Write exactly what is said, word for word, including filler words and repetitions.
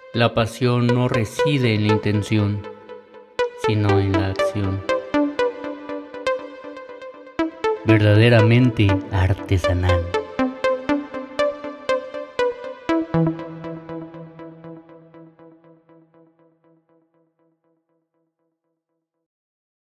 La pasión no reside en la intención, sino en la acción. Verdaderamente artesanal.